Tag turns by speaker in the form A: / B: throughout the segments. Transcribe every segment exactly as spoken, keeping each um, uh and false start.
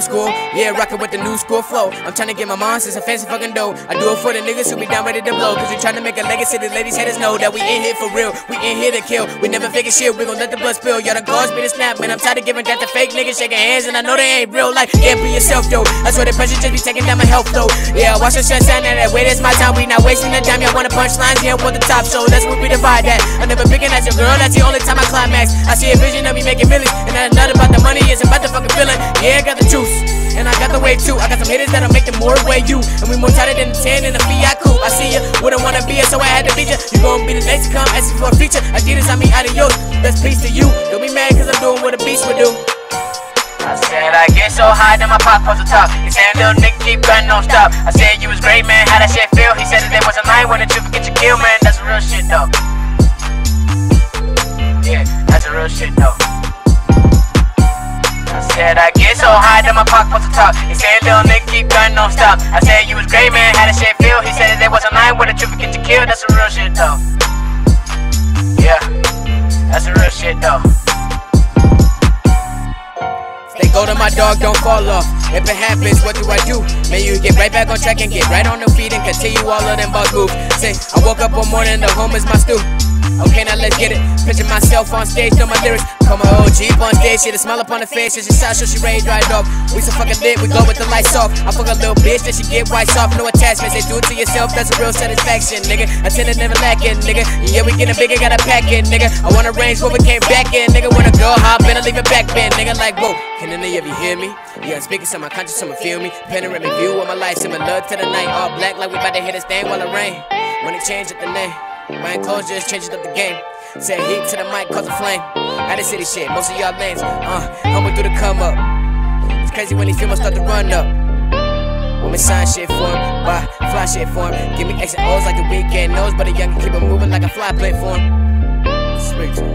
A: old school, yeah, rockin' with the new school flow. I'm tryna get my mom since a fancy fucking dough. I do it for the niggas who be down ready to blow. Cause we tryna make a legacy, the ladies haters know that we in here for real. We in here to kill, we never fake a shit, we gon' let the blood spill. Y'all the guards be the snap, man, I'm tired of giving that to fake niggas shaking hands. And I know they ain't real, like, yeah, be yourself though. I swear the pressure just be taking down my health though. Yeah, watch the sunshine and that way, that's my time. We not wasting the time, y'all wanna punch lines, yeah, want the top, so that's what we divide that. I never picking at your girl, that's the only time I climax. I see a vision of me making millions, and then another about the money, it's about the fucking feeling. Yeah, I got the juice, and I got the wave too. I got some hitters that'll make them more way you, and we more tighter than the ten in the Fiat coupe. I see ya, wouldn't wanna be it, so I had to beat ya. You gon' be the next to come, asking for a feature. Adidas, I mean adios, best peace to you. Don't be mad cause I'm doing what a beast would do. I said I get so high that my pop was the top. He said little nigga keep gunning don't stop. I said you was great man, how that shit feel? He said that there was a line when the truth get you killed, man. That's real shit though. Yeah, that's a real shit though. I said I get so high that my pocket was the top. He said little nigga keep gunning don't stop. I said you was great man, how that shit feel? He said that there was a line when the truth get you killed. That's a real shit though. Yeah, that's a real shit though. Stay golden, my dog, don't fall off. If it happens, what do I do? Man, you get right back on track and get right on the feet and continue all of them boss moves. Say, I woke up one morning, the home is my stew. Okay, now let's get it. Picture myself on stage, know my lyrics. Call my old Jeep on stage, she had a smile up on her face. She's shot, so she ready to ride off. We so fucking lit, we go with the lights off. I fuck a little bitch, then she get white soft. No attachments, they do it to yourself, that's a real satisfaction, nigga. I tend to never lacking, nigga. Yeah, we getting bigger, gotta pack it, nigga. I wanna range where we came back in, nigga. When a girl hop in, I leave it back bend, nigga. Like, whoa, can any of you hear me? Yeah, I'm speaking to my conscience, someone feel me. Panoramic view of my life, similar to the night. All black, like we about to hit this thing while it rain. When it change up the name, my enclosure just changes up the game. Say heat to the mic, cause a flame. Out of city shit, most of y'all lanes. Uh, humble through the come up. It's crazy when these females start to run up. Women sign shit for him, buy fly shit for him. Give me X and O's like the weekend knows, but a young keep it moving like a fly plate for him. Speak to him.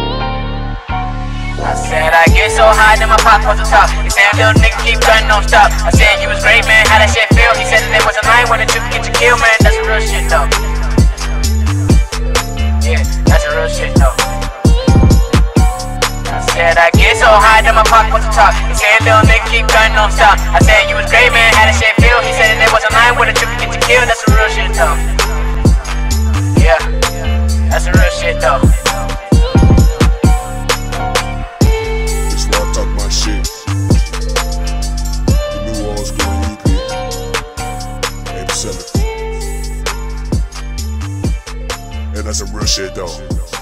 A: I said I get so high that my pop was the top. He said little nigga keep gunning don't stop. I said you was great man, how that shit feel? He said that there was a line when the truth get you killed, man. That's real shit though. Yeah, that's a real shit though. I said I get so high that my pocket was the top. He said little nigga keep gunning don't stop. I said you was great man, how that shit feel? He said that there was a line where the truth get you killed. That's a real shit though. Yeah, that's a real shit though.
B: It's why I talk my shit. The new old school E P. eighty-seven. And that's some real shit though.